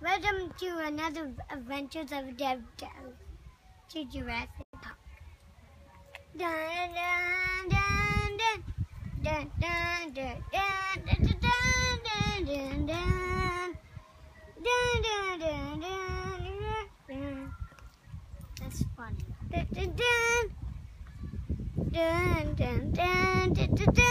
Welcome to another Adventures of ZebDallas to Jurassic Park. Dun dun dun dun dun dun dun dun dun dun dun dun dun dun. That's funny. Dun dun dun dun dun dun dun.